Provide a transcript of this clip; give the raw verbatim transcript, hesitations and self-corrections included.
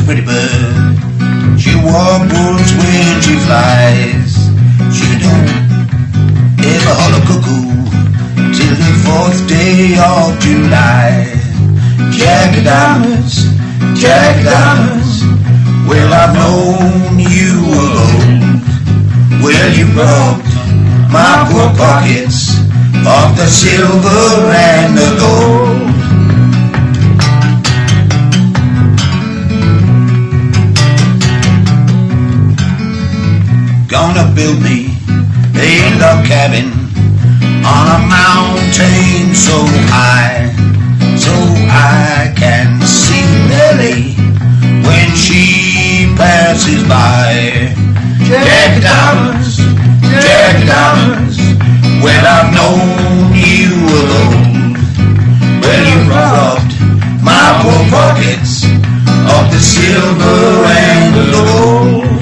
a pretty bird. She warbles when she flies. She don't ever holler cuckoo till the fourth day of July. Jack of diamonds, Jack of diamonds, well, I've known you of old. Well, you robbed my poor pockets of the silver and the gold. Gonna build me a log cabin on a mountain so high, so I can see Nellie when she passes by. Jack of diamonds, Jack of diamonds, well, I've known you of old. Well, you robbed my poor pockets of the silver and the gold.